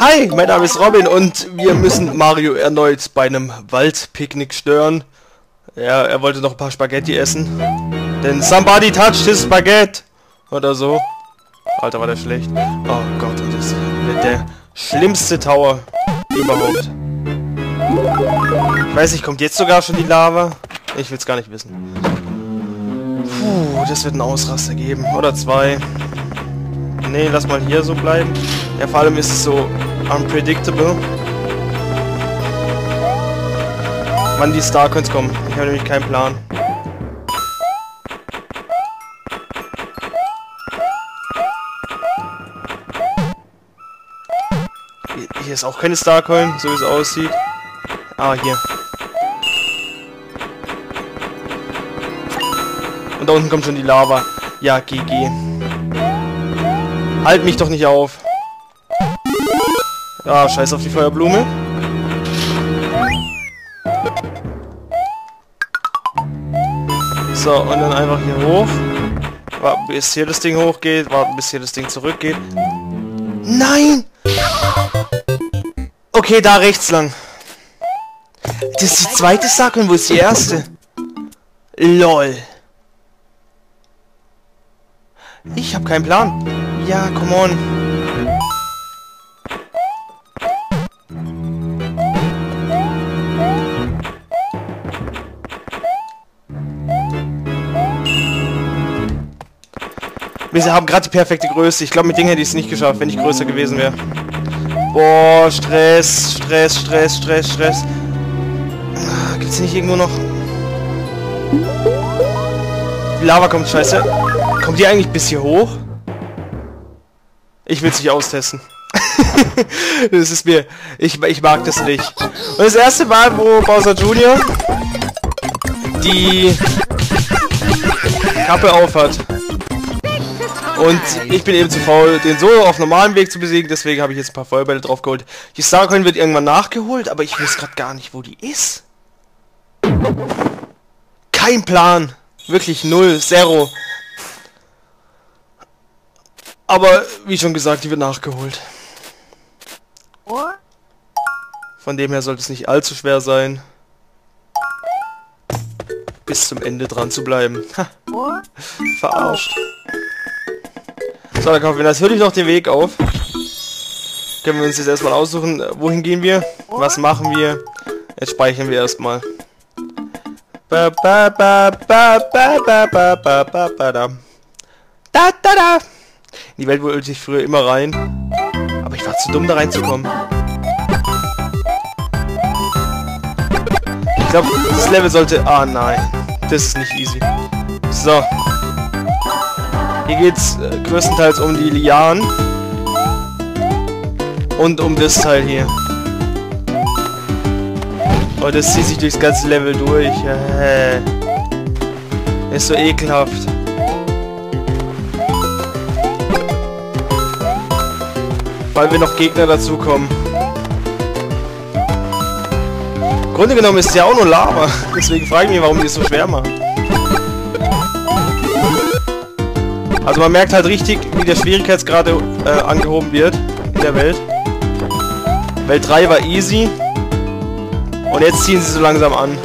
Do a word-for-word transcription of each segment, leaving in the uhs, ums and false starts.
Hi, mein Name ist Robin und wir müssen Mario erneut bei einem Waldpicknick stören. Ja, er wollte noch ein paar Spaghetti essen. Denn somebody touched his spaghetti. Oder so. Alter, war der schlecht. Oh Gott, und das ist der schlimmste Tower überhaupt. Ich weiß nicht, kommt jetzt sogar schon die Lava? Ich will es gar nicht wissen. Puh, das wird einen Ausraster geben. Oder zwei. Nee, lass mal hier so bleiben. Ja, vor allem ist es so unpredictable. Wann die Starcoins kommen. Ich habe nämlich keinen Plan. Hier ist auch keine Starcoin, so wie es aussieht. Ah, hier. Und da unten kommt schon die Lava. Ja, G G. Halt mich doch nicht auf. Ah, scheiß auf die Feuerblume. So, und dann einfach hier hoch. Warten, bis hier das Ding hochgeht. Warten, bis hier das Ding zurückgeht. Nein! Okay, da rechts lang. Das ist die zweite Sache und wo ist die erste? LOL. Ich habe keinen Plan. Ja, come on. Wir haben gerade die perfekte Größe. Ich glaube, mit Ding hätte ich es nicht geschafft, wenn ich größer gewesen wäre. Boah, Stress, Stress, Stress, Stress, Stress. Gibt es nicht irgendwo noch... Die Lava kommt, scheiße. Kommt die eigentlich bis hier hoch? Ich will es nicht austesten. Das ist mir... Ich, ich mag das nicht. Und das erste Mal, wo Bowser Junior die Kappe aufhat. Und ich bin eben zu faul, den so auf normalem Weg zu besiegen, deswegen habe ich jetzt ein paar Feuerbälle drauf geholt. Die Starcoin wird irgendwann nachgeholt, aber ich weiß gerade gar nicht, wo die ist. Kein Plan. Wirklich null, zero. Aber, wie schon gesagt, die wird nachgeholt. Von dem her sollte es nicht allzu schwer sein, bis zum Ende dran zu bleiben. Ha. Verarscht. So, dann kaufen wir natürlich noch den Weg auf. Können wir uns jetzt erstmal aussuchen, wohin gehen wir? Was machen wir? Jetzt speichern wir erstmal. Da, da, da. In die Welt wollte ich früher immer rein. Aber ich war zu dumm, da reinzukommen. Ich glaube, das Level sollte... Ah, nein. Das ist nicht easy. So. Hier geht's äh, größtenteils um die Lianen. Und um das Teil hier. Oh, das zieht sich durchs ganze Level durch. Äh, ist so ekelhaft. Weil wir noch Gegner dazukommen. Im Grunde genommen ist es ja auch nur Lava. Deswegen frage ich mich, warum die es so schwer machen. Also man merkt halt richtig, wie der Schwierigkeitsgrad äh, angehoben wird in der Welt. Welt drei war easy. Und jetzt ziehen sie so langsam an.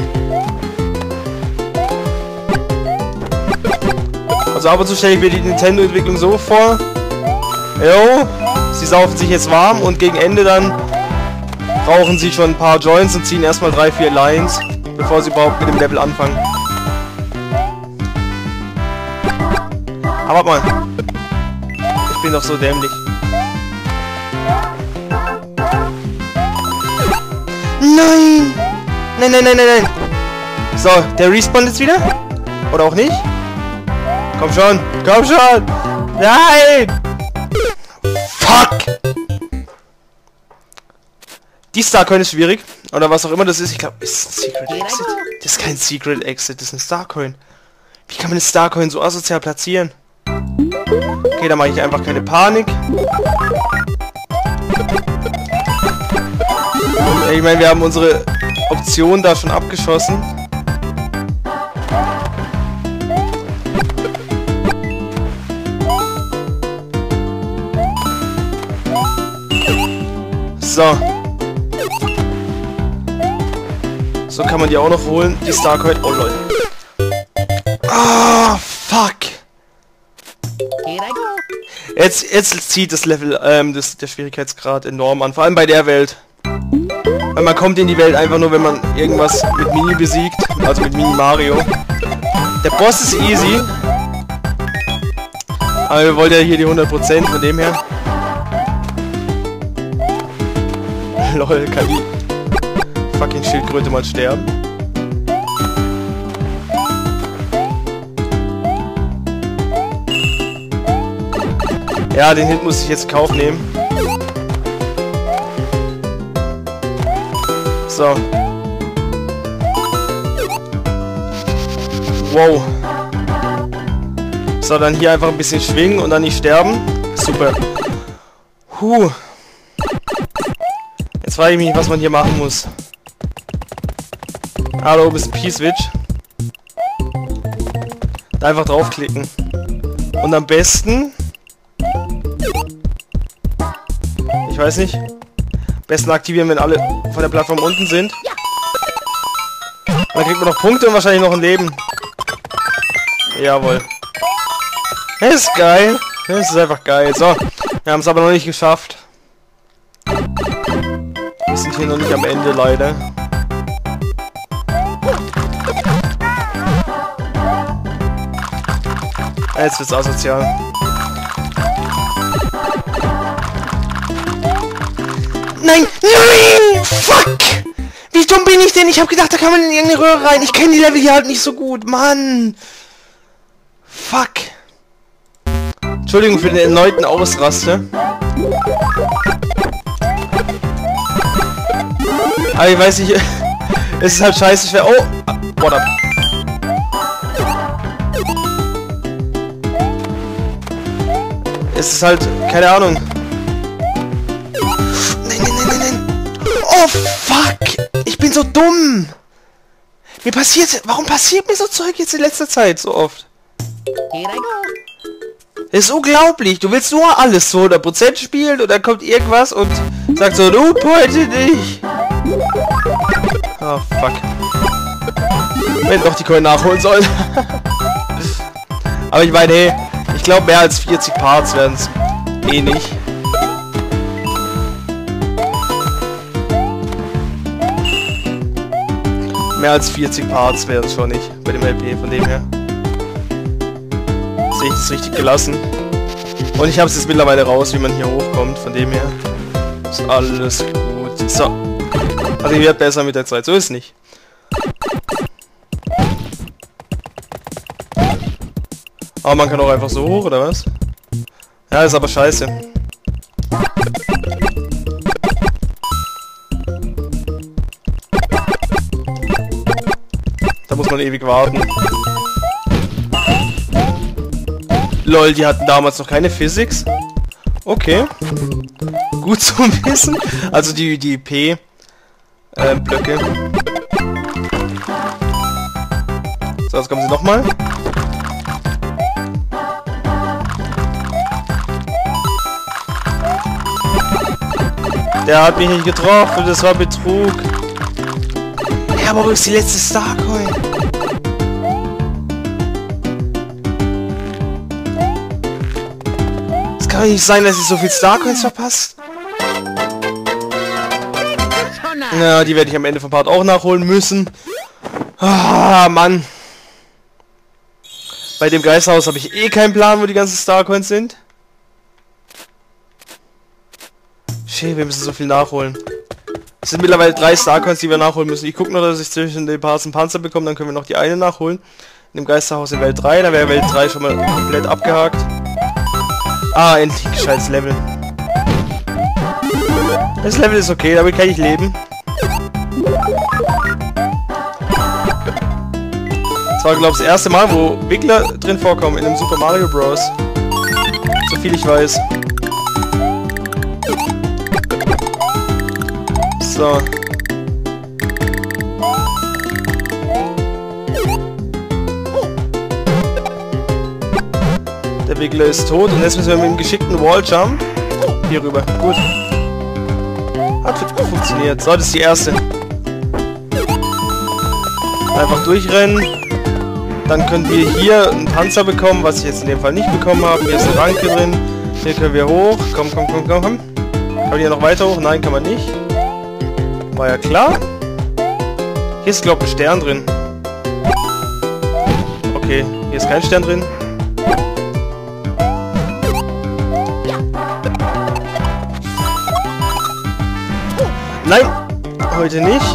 Also ab und zu stelle ich mir die Nintendo-Entwicklung so vor. Jo, sie saufen sich jetzt warm und gegen Ende dann rauchen sie schon ein paar Joints und ziehen erstmal drei, vier Lines, bevor sie überhaupt mit dem Level anfangen. Aber warte mal. Ich bin doch so dämlich. Nein! Nein, nein, nein, nein, nein! So, der respawnt jetzt wieder? Oder auch nicht? Komm schon! Komm schon! Nein! Fuck! Die Starcoin ist schwierig. Oder was auch immer das ist. Ich glaube, ist ein Secret Exit. Das ist kein Secret Exit, das ist eine Starcoin. Wie kann man eine Starcoin so asozial platzieren? Okay, da mache ich einfach keine Panik. Ich meine, wir haben unsere Option da schon abgeschossen. So. So kann man die auch noch holen. Die Starcoin. Oh lol. Ah, fuck. Jetzt, jetzt zieht das Level, ähm, das, der Schwierigkeitsgrad enorm an. Vor allem bei der Welt. Weil man kommt in die Welt einfach nur, wenn man irgendwas mit Mini besiegt. Also mit Mini Mario. Der Boss ist easy. Aber wir wollten ja hier die hundert Prozent von dem her. Lol, kann die fucking Schildkröte mal sterben? Ja, den Hit muss ich jetzt in Kauf nehmen. So. Wow. So, dann hier einfach ein bisschen schwingen und dann nicht sterben. Super. Huh. Jetzt frage ich mich, was man hier machen muss. Ah, da oben ist ein P-Switch. Da einfach draufklicken. Und am besten... Ich weiß nicht. Am besten aktivieren, wenn alle von der Plattform unten sind. Dann kriegt man noch Punkte und wahrscheinlich noch ein Leben. Jawohl. Das ist geil. Das ist einfach geil. So. Wir haben es aber noch nicht geschafft. Wir sind hier noch nicht am Ende, leider. Jetzt wird's asozial. Nein! Nein! Fuck! Wie dumm bin ich denn? Ich habe gedacht, da kann man in irgendeine Röhre rein. Ich kenne die Level hier halt nicht so gut. Mann! Fuck! Entschuldigung für den erneuten Ausraster. Aber ich weiß nicht... Es ist halt scheiße schwer... Oh! What up? Es ist halt... Keine Ahnung. Nein, nein, nein, nein, nein! Oh, fuck! Ich bin so dumm! Mir passiert... Warum passiert mir so Zeug jetzt in letzter Zeit so oft? Das ist unglaublich. Du willst nur alles zu hundert Prozent spielen und dann kommt irgendwas und sagt so, du heute nicht. Oh, fuck. Wir hätten doch die Coin nachholen sollen. Aber ich meine, hey, ich glaube mehr als vierzig Parts werden es eh nicht. Mehr als vierzig Parts wären es schon nicht bei dem L P, von dem her. Sehe ich das richtig gelassen. Und ich habe es jetzt mittlerweile raus, wie man hier hochkommt, von dem her. Ist alles gut. So. Also ich werde besser mit der Zeit, so ist es nicht. Aber man kann auch einfach so hoch, oder was? Ja, ist aber scheiße. Da muss man ewig warten. Lol, die hatten damals noch keine Physics. Okay. Gut zu wissen. Also die, die P äh, Blöcke. So, jetzt kommen sie nochmal. Der hat mich nicht getroffen, das war Betrug. Ja, aber wo ist die letzte Starcoin? Es kann doch nicht sein, dass ich so viel Starcoins verpasst. Ja, die werde ich am Ende vom Part auch nachholen müssen. Ah, Mann. Bei dem Geisterhaus habe ich eh keinen Plan, wo die ganzen Starcoins sind. Shit, wir müssen so viel nachholen. Es sind mittlerweile drei Starcoins, die wir nachholen müssen. Ich gucke nur, dass ich zwischen den Parts einen Panzer bekomme, dann können wir noch die eine nachholen. In dem Geisterhaus in Welt drei, da wäre Welt drei schon mal komplett abgehakt. Ah, endlich ein gescheites Level. Das Level ist okay, damit kann ich leben. Das war, glaube ich, das erste Mal, wo Wiggler drin vorkommen in einem Super Mario Bros. So viel ich weiß. So. Der Wiggler ist tot und jetzt müssen wir mit dem geschickten Walljump hier rüber. Gut. Hat funktioniert. So, das ist die erste. Einfach durchrennen. Dann können wir hier einen Panzer bekommen, was ich jetzt in dem Fall nicht bekommen habe. Hier ist eine Ranke drin. Hier können wir hoch. Komm, komm, komm, komm, komm. Kann man hier noch weiter hoch? Nein, kann man nicht. War ja klar. Hier ist, glaube ich, ein Stern drin. Okay, hier ist kein Stern drin. Nein, heute nicht.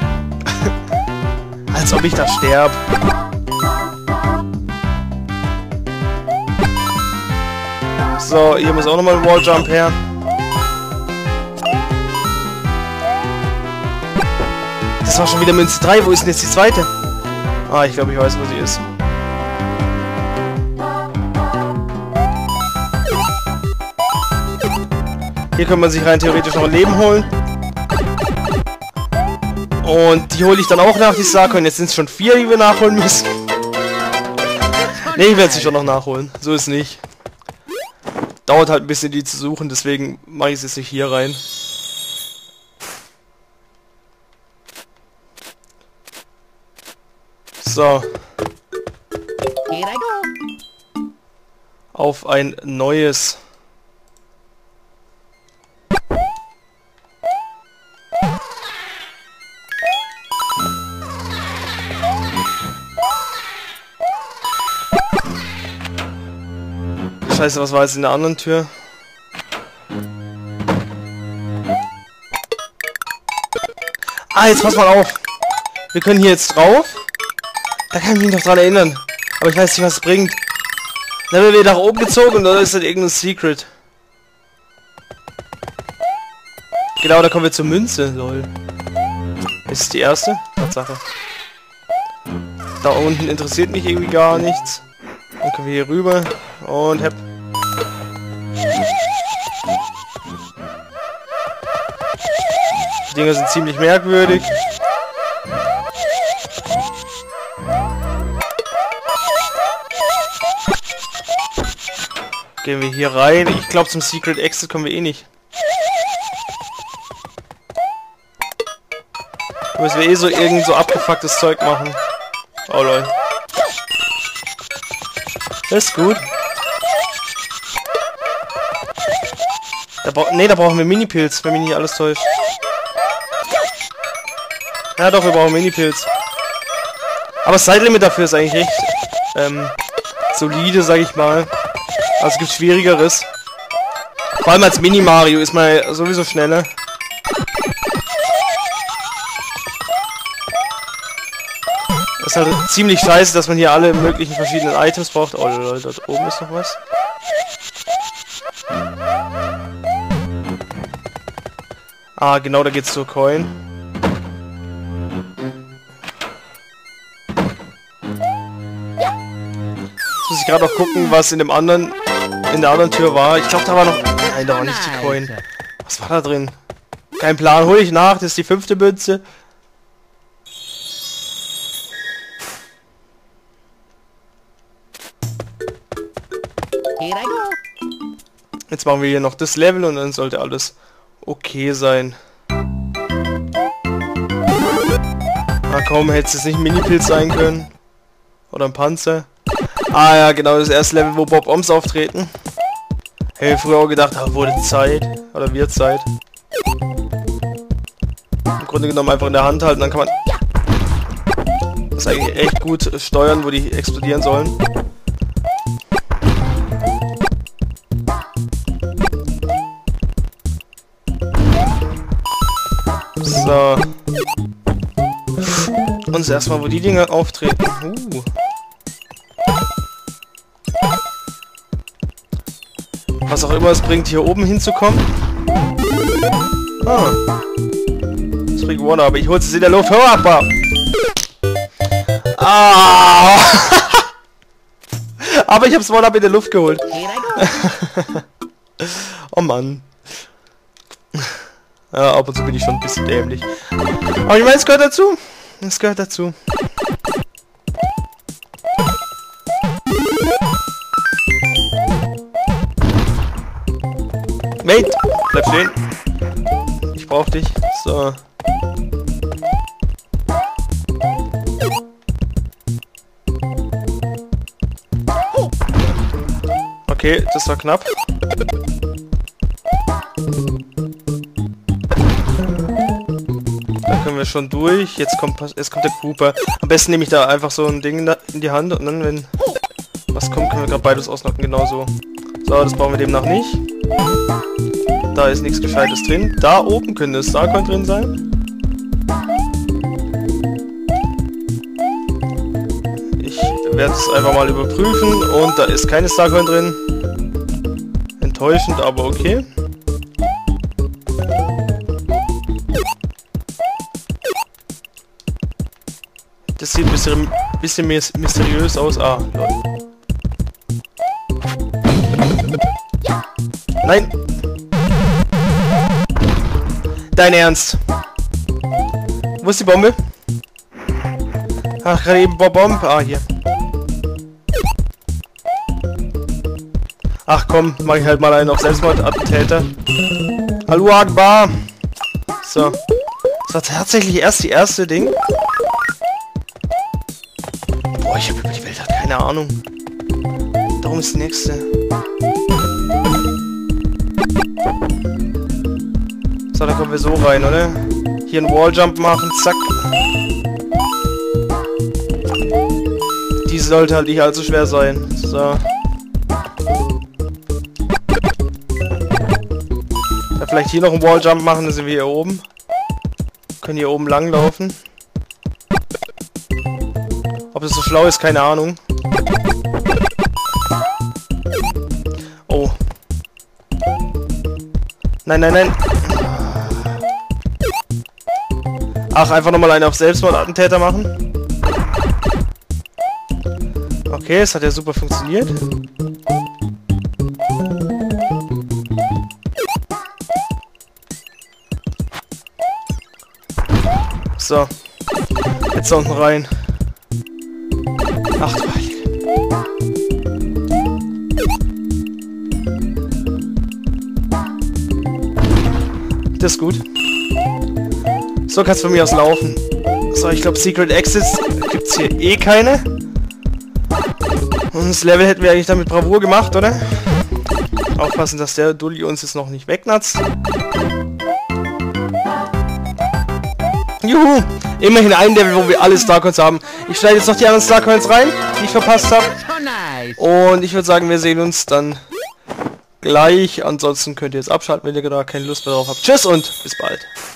Als ob ich da sterbe. So, hier muss auch nochmal ein Walljump her. Das war schon wieder Münze drei. Wo ist denn jetzt die zweite? Ah, ich glaube, ich weiß, wo sie ist. Hier kann man sich rein theoretisch noch ein Leben holen. Und die hole ich dann auch nach, die Sake. Und jetzt sind es schon vier, die wir nachholen müssen. Ne, ich werde sie schon noch nachholen. So ist nicht. Dauert halt ein bisschen, die zu suchen. Deswegen mache ich es jetzt nicht hier rein. So. Auf ein neues. Scheiße, was war jetzt in der anderen Tür? Ah, jetzt pass mal auf. Wir können hier jetzt drauf. Da kann ich mich noch dran erinnern. Aber ich weiß nicht, was es bringt. Dann werden wir nach oben gezogen und da ist halt irgendein Secret. Genau, da kommen wir zur Münze, lol. Ist es die erste? Tatsache. Da unten interessiert mich irgendwie gar nichts. Dann können wir hier rüber und hepp. Die Dinger sind ziemlich merkwürdig. Gehen wir hier rein. Ich glaube, zum Secret Exit kommen wir eh nicht. Da müssen wir eh so irgend so abgefucktes Zeug machen. Oh lol. Das ist gut. Da ne, da brauchen wir Mini-Pilz, wenn mich nicht alles täuscht. Ja doch, wir brauchen Mini-Pilz. Aber das Zeitlimit dafür ist eigentlich recht ähm, solide, sag ich mal. Also es gibt Schwierigeres. Vor allem als Mini-Mario ist man sowieso schneller. Das ist halt ziemlich scheiße, dass man hier alle möglichen verschiedenen Items braucht. Oh Leute, dort oben ist noch was. Ah, genau, da geht's zur Coin. Jetzt muss ich gerade noch gucken, was in dem anderen, in der anderen Tür war. Ich glaube, da war noch... Nein, da war nicht die Coin. Was war da drin? Kein Plan, hol ich nach. Das ist die fünfte Münze. Jetzt machen wir hier noch das Level und dann sollte alles okay sein. Na komm, hätte es nicht ein Mini-Pilz sein können. Oder ein Panzer. Ah ja, genau, das erste Level, wo Bob-Oms auftreten. Hätte ich früher auch gedacht, ah, wurde Zeit. Oder wird Zeit. Im Grunde genommen einfach in der Hand halten, dann kann man das eigentlich echt gut steuern, wo die explodieren sollen. So. Und erstmal, wo die Dinger auftreten. Uh. Was auch immer es bringt, hier oben hinzukommen. Ah. Das bringt One, aber ich hol's es in der Luft. Hör ab! Ah! Aber ich hab's One-Up in der Luft geholt. Oh Mann. Ja, ab und zu bin ich schon ein bisschen dämlich. Aber ich meine, es gehört dazu. Es gehört dazu. Wait! Bleib stehen. Ich brauch dich. So. Okay, das war knapp. Da können wir schon durch. Jetzt kommt, jetzt kommt der Cooper. Am besten nehme ich da einfach so ein Ding in die Hand und dann, wenn was kommt, können wir gerade beides ausnocken. Genau so. So, das brauchen wir demnach nicht. Da ist nichts Gescheites drin. Da oben könnte es Starcoin drin sein. Ich werde es einfach mal überprüfen und da ist keine Starcoin drin. Enttäuschend, aber okay. Das sieht ein bisschen, bisschen mysteriös aus. Ah, lol. Nein! Dein Ernst? Wo ist die Bombe? Ach, gerade eben Bomb. Ah, hier. Ach komm, mach ich halt mal einen auf Selbstmordattentäter. Hallo Akbar! So. Das war tatsächlich erst die erste Ding. Boah, ich hab über die Welt halt keine Ahnung. Darum ist die nächste. So, dann kommen wir so rein, oder? Hier einen Walljump machen, zack. Die sollte halt nicht allzu schwer sein. So. Dann vielleicht hier noch einen Walljump machen, dann sind wir hier oben. Können hier oben lang laufen. Ob das so schlau ist, keine Ahnung. Oh. Nein, nein, nein. Ach, einfach nochmal einen auf Selbstmordattentäter machen. Okay, es hat ja super funktioniert. So. Jetzt da unten rein. Ach du Heilige. Das ist gut. So kann's von mir aus laufen. So, ich glaube Secret Exits gibt's hier eh keine. Und das Level hätten wir eigentlich damit Bravour gemacht, oder? Aufpassen, dass der Dulli uns jetzt noch nicht wegnatzt. Juhu! Immerhin ein Level, wo wir alle Starcoins haben. Ich schneide jetzt noch die anderen Starcoins rein, die ich verpasst habe. Und ich würde sagen, wir sehen uns dann gleich. Ansonsten könnt ihr jetzt abschalten, wenn ihr gerade keine Lust mehr drauf habt. Tschüss und bis bald.